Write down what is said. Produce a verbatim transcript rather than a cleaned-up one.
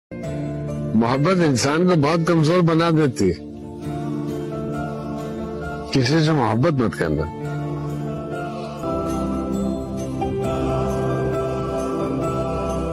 मोहब्बत इंसान को बहुत कमजोर बना देती। किसी से मोहब्बत मत करना।